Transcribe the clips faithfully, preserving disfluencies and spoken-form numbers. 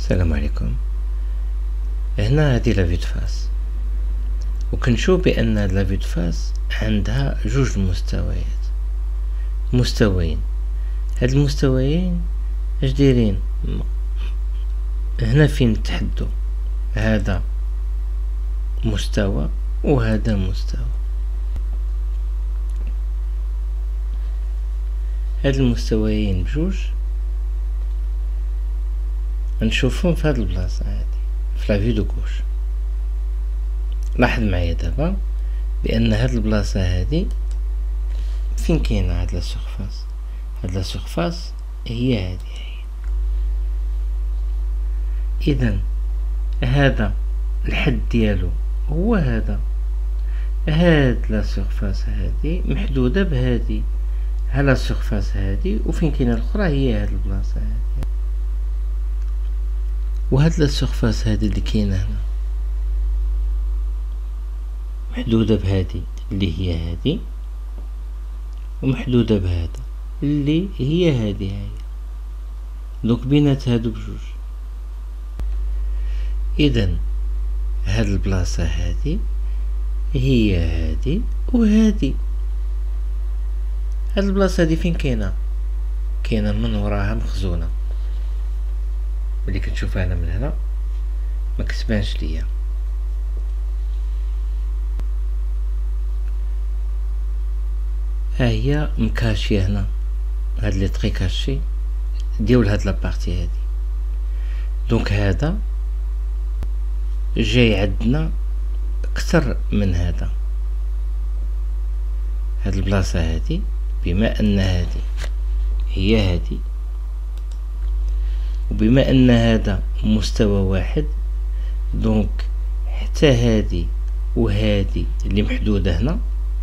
السلام عليكم. هنا هذه لا فيو فاس، وكنشوف بان لا فيو فاس عندها جوج مستويات مستويين. هاد المستويين اش دايرين هنا فين تحدوا، هذا مستوى وهذا مستوى. هاد المستويين بجوج نشوفهم في هاد البلاصه هادي في لا فيو دو كوش. لاحظ معايا دابا بان هاد البلاصه هادي فين كاينه هاد لا سورفاس. هاد لا سورفاس هي هادي هي. اذا هذا الحد ديالو هو هذا. هاد لا سورفاس هادي محدوده بهادي ها لا سورفاس هادي، وفين كاينه الاخرى هي هاد البلاصه هادي. وهاد لا سورفاس هادي اللي كاينه هنا محدوده بهادي اللي هي هادي، ومحدوده بهذا اللي هي هادي هي. دونك بينات هادو بجوج. اذا هاد البلاصه هادي هي هادي وهادي. هاد البلاصه هادي فين كاينه؟ كاينه من وراها مخزونه. ملي كنشوفها انا من هنا ما كتبانش ليا. ها هي مكاشيه هنا، هاد لي طري كاشي ديال هاد لابارتي هادي. دونك هذا جاي عندنا اكثر من هذا. هاد البلاصه هادي بما ان هادي هي هادي، وبما ان هذا مستوى واحد، دونك حتى هادي وهادي اللي محدوده هنا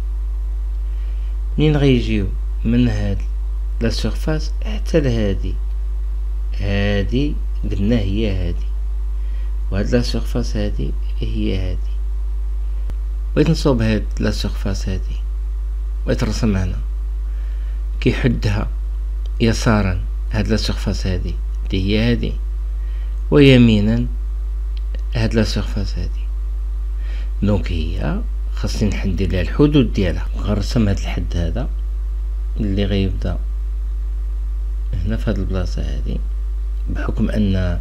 منين غيجيو من هاد لا سورفاس حتى لهادي، هادي قلنا هي هادي، وهاد لا سورفاس هادي هي هادي. بغيت نصوب هاد لا سورفاس هادي، بغيت نرسم هنا كيحدها يسارا هاد لا سورفاس هادي اللي هي هادي، ويمينا هاد لا سورفاس هادي. دونك هي خاصني نحدد لها الحدود ديالها. غنرسم هاد الحد هذا اللي غيبدا هنا في هاد البلاصه هادي، بحكم ان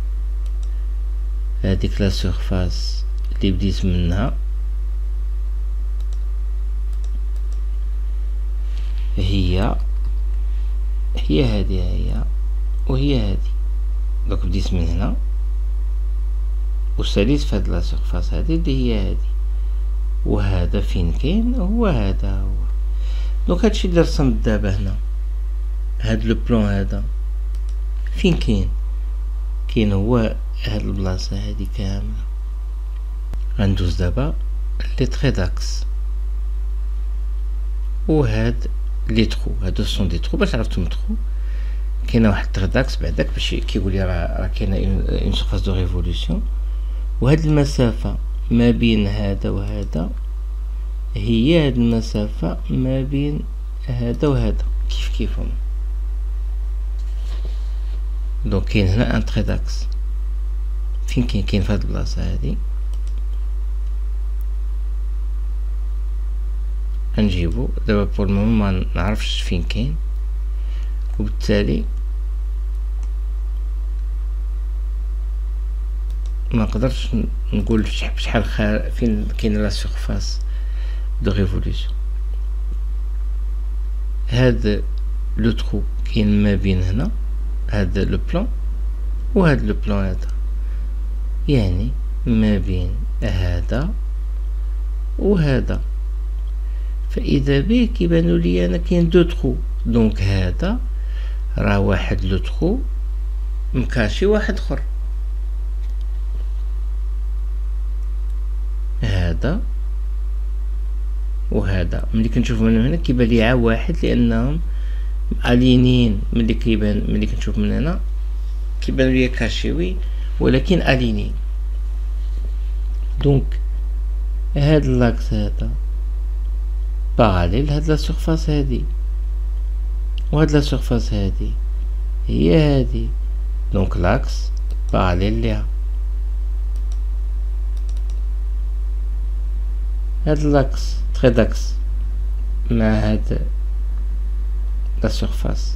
هاديك لا سورفاس اللي بديت منها هي هي هادي هي وهي هادي. دونك بديت من هنا وساليت في هاد لا سورفاس هادي اللي هي هادي، وهذا فين كاين هو هذا هو. دونك هادشي اللي رسمت دابا هنا، هاد لو بلون هذا فين كاين؟ كاين هو هاد البلاصه هادي كامله. غندوز دابا لي تري داكس وهاد لي ترو. هادو سون دي ترو. باش عرفتهم ترو كاينه واحد تري داكس بعداك باش كيقول لي راه راه كاينه اون سورفاس دو ريفولوسيون. وهاد المسافه ما بين هذا وهذا هي هاد المسافه ما بين هذا وهذا كيف كيفهم. دونك كاين هنا ان تري داكس فين كاين؟ كاين في هاد البلاصه هادي. غنجيبو دابا بور المومون ما نعرفش فين كاين، وبالتالي ما نقدرش نقول شحال خار فين كاينه لا سورفاس دو ريفولوسيون. هاد لو ترو كاين ما بين هنا هاد لو بلان وهاد لو بلان هذا، يعني ما بين هذا وهذا. فاذا به كيبانوا لي انا كاين دو ترو. دونك هذا راه واحد لو ترو مكاشي واحد اخر. هذا وهذا ملي كنشوف من هنا كيبان لي عا واحد، لانهم الينين. ملي كيبان ملي كنشوف من هنا كيبان لي كاشيوي ولكن الينين. دونك هاد لاكس هذا باراليل هاد لا سورفاس هادي، وهاد لا سورفاس هادي هي هادي. دونك لاكس باراليل ليها. هاد لاكس تري داكس مع هاد لا سيرفاس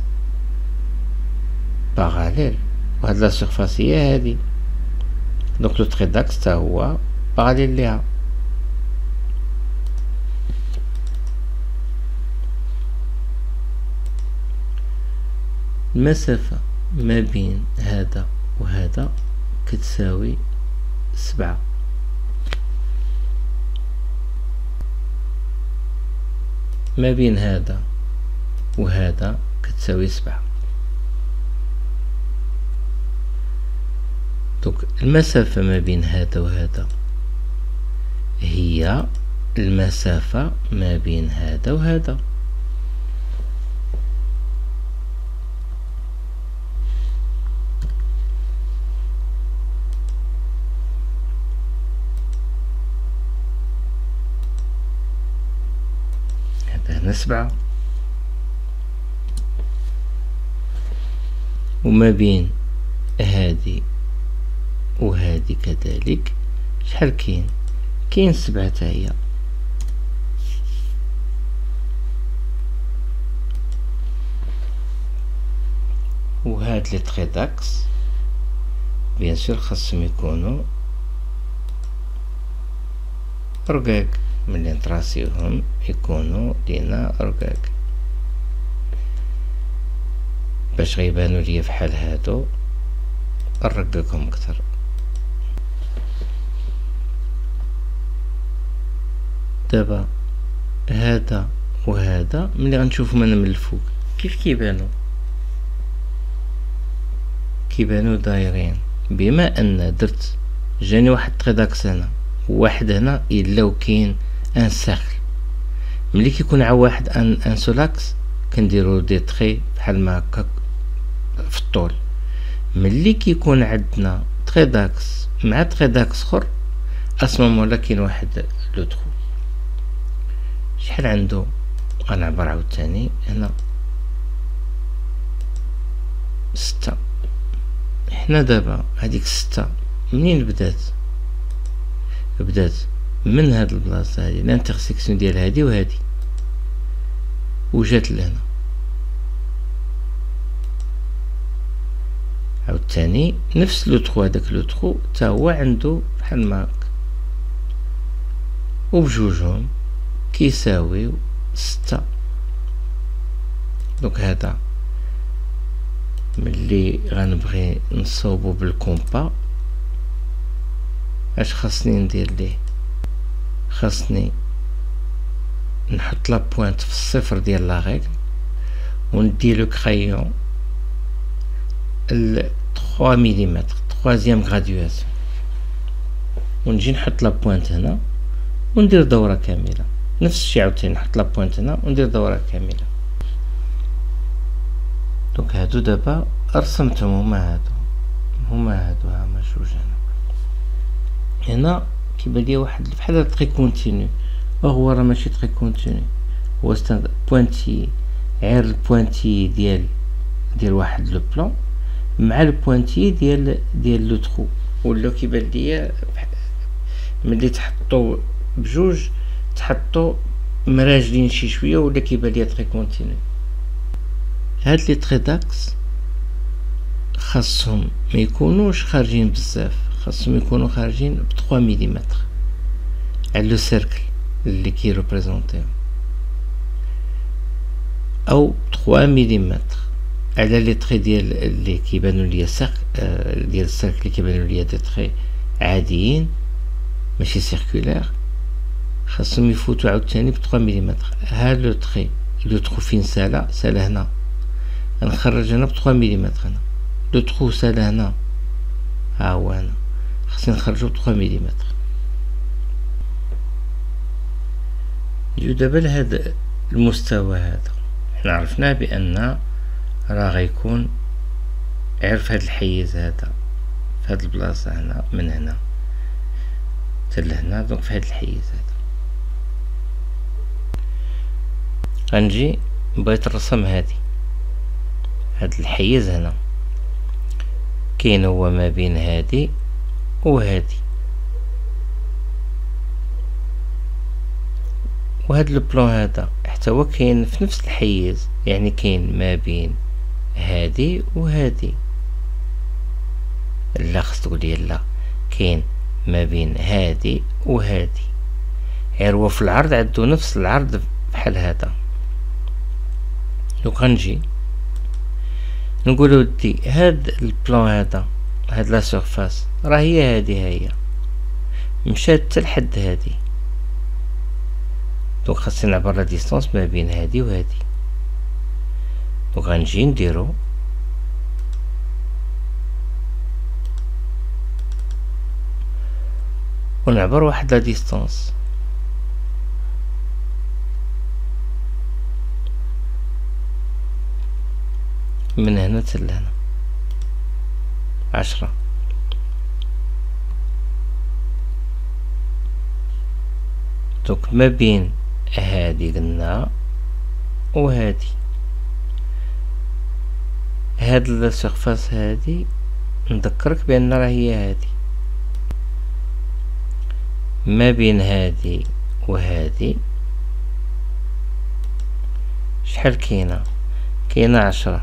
باراليل، وهاد لا سيرفاس هي هادي، دونك لو تري داكس تا هو باراليل ليها. المسافة ما بين هذا وهذا كتساوي سبعة. ما بين هذا وهذا كتساوي سبعة. دونك المسافة ما بين هذا وهذا هي المسافة ما بين هذا وهذا. هذا هنا سبعة، وما بين هذه وهذه كذلك شحال كاين؟ كاين سبعة تا هي. وهاد لي تري داكس بيان سور خاصهم يكونوا رقاق، ملي نطراسيوهم يكونوا لينا رقاق باش غيبانو ليا فحال هادو نرققهم اكثر. دابا هذا وهذا ملي غنشوفهم انا من الفوق كيف كيبانو؟ كيبانو دايرين، بما ان درت جاني واحد تري داكس هنا وواحد هنا، الا وكاين ان سيركل. ملي كيكون عا واحد ان ان سولاكس كنديرو دي تري بحال ما هكا في الطول. ملي كيكون عندنا تري داكس مع تري داكس اخر اسمو ولا كاين واحد لو ترو. شحال عنده؟ غنعبر عاوتاني هنا ستة. حنا دابا هاديك ستة منين بدات؟ بدات من هاد البلاصه هادي الانترسيكسيون ديال هادي وهادي وجات لهنا. عاوتاني نفس لو ترو، هداك لو ترو تا هو عنده بحال ما هاك، وبجوجهم كيساويو ستة. دونك هذا ملي غنبغي نصوبو بالكومبا اش خاصني ندير ليه؟ خاصني نحط لا بوينت في الصفر ديال لا ريغل وندي لو كرايون ال ثلاثة مليمتر تروازيام غراديواسيون، ونجي نحط لا بوينت هنا وندير دورة كاملة. نفس الشيء عاوتاني نحط لا بوينت هنا وندير دورة كاملة. دونك هادو دابا رسمتهم، هما هادو هما هادو هما جوج. هنا هنا كيبان ليا واحد بحال تري كونتينيو، وهو راه ماشي تري كونتينيو، هو ستاند بوينتي، غير البوينتي ديال ديال واحد لو بلان مع البوينتي ديال ديال لو ترو، ولا كيبان ليا ملي تحطو بجوج تحطو مراجلين شي شويه ولا كيبان ليا تري كونتينيو. هاد لي تري داكس خاصهم ما يكونوش خارجين بزاف، خاصهم يكونوا خارجين ب ثلاثة مليمتر على لو سيركل اللي كي ريبريزونطيو، او ثلاثة مليمتر على لي تري ديال اللي كيبانو ليا سيركل ديال السيركل اللي كيبانو ليا دي تري عاديين ماشي سيركولير، خاصهم يفوتوا عاوتاني ب ثلاثة مليمتر. هاد لو تري لو ترو فين سالا سالا هنا نخرج هنا ب ثلاثة مليمتر، هنا لو ترو سالا هنا ها هو هنا خاصني نخرجو ب ثلاثة مليمتر. نجيو دابا لهاد المستوى هذا، حنا عرفنا بان راه غيكون غير في هاد الحيز هذا، في هاد البلاصه هنا من هنا حتى لهنا، دونك في هاد الحيز هذا غنجي بغيت نرسم هادي هاد الحيز هنا. كاين هو ما بين هادي وهادي، وهاد البلان هذا حتى هو كاين في نفس الحيز، يعني كاين ما بين هادي وهادي. لا خص تقولي لا، كاين ما بين هادي وهادي، غير هو في العرض عندو نفس العرض بحال هذا. دوك غنجي نقولو ودي هاد البلان هذا، هاد لا سيرفاس راه هي هادي، هي مشات حتى لحد هادي. دونك خاصني نعبر لا ديستونس ما بين هادي وهادي. دونك غنجي نديرو ونعبر واحد لا ديستونس من هنا حتى لهنا عشرة. دونك ما بين هادي قلنا وهادي، هاد السيرفاس هادي نذكرك بان راه هي هادي. ما بين هادي وهادي شحال كاينه؟ كاينه عشرة.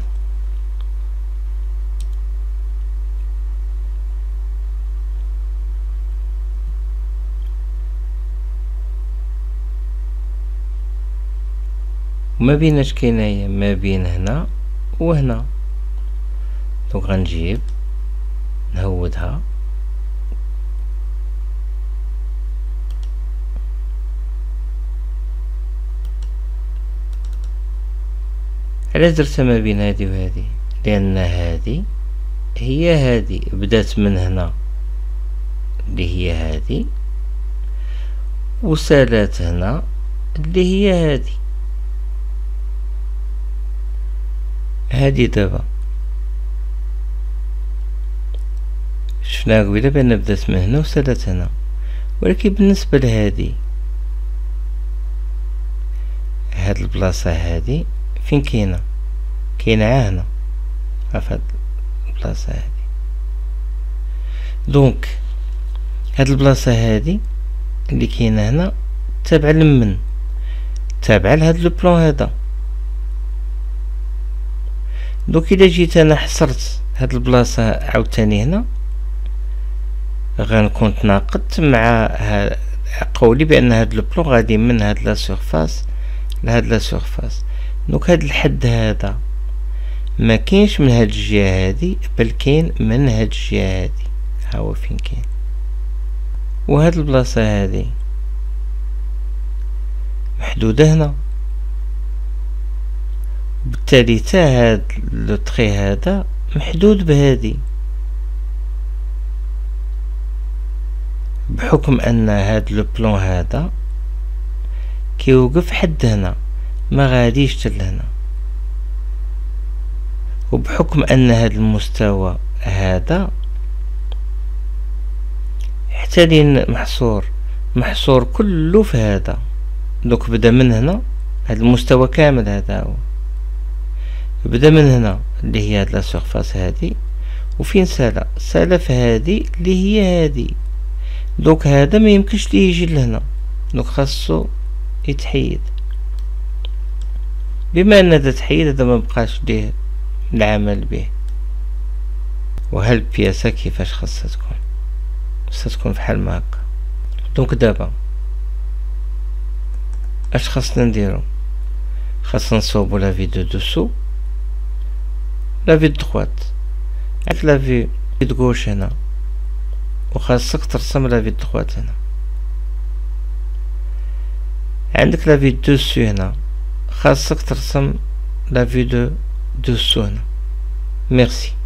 وما بين اش كاينه هي ما بين هنا وهنا. دونك غنجيب نهودها علاش درتها ما بين هادي وهادي؟ لان هادي هي هادي بدات من هنا اللي هي هادي وسالات هنا اللي هي هادي. هادي دابا شفنا قبيله بان بدات من هنا وسالات هنا، ولكن بالنسبه لهادي هاد البلاصه هادي فين كاينه؟ كاينه هنا فهاد البلاصه هادي. دونك هاد البلاصه هادي اللي كاينه هنا تابعه لمن؟ تابعه لهاد لو بلان هذا. دوك الا جيت انا حصرت هاد البلاصه عاوتاني هنا غنكون تناقضت مع قولي بان هاد لو بلان غادي من هاد لا سيرفاس لهاد لا سيرفاس. دونك هاد الحد هذا ما كاينش من هاد الجهه هادي، بل كاين من هاد الجهه هادي. ها هو فين كاين. وهاد البلاصه هادي محدوده هنا، بالتالي تا هاد لو تري هذا محدود بهادي، بحكم ان هاد لو بلان هذا كيوقف حد هنا ما غاديش حتى لهنا، وبحكم ان هاد المستوى هذا حتى لين محصور محصور كله في هذا. دوك بدا من هنا هاد المستوى كامل هذا هو بدا من هنا اللي هي هاد لا سيرفاس هادي، وفين سالا؟ سالا في هادي اللي هي هادي. دوك هذا ما يمكنش ليه يجي لهنا، دوك خاصو يتحيد. بما ان هذا تحيد هذا ما بقاش ليه العمل به. وهل البياسة كيفاش خاصها تكون؟ خاصها تكون بحال ما هكا. دونك دابا اش خاصنا نديرو؟ خاصنا نصوبو لا في دو دوسو لا في دروات. عندك لا في دو غوش هنا وخاصك ترسم لا في دروات هنا. عندك لا في دوسو هنا خاصك ترسم لا في دو دوسو هنا. ميرسي.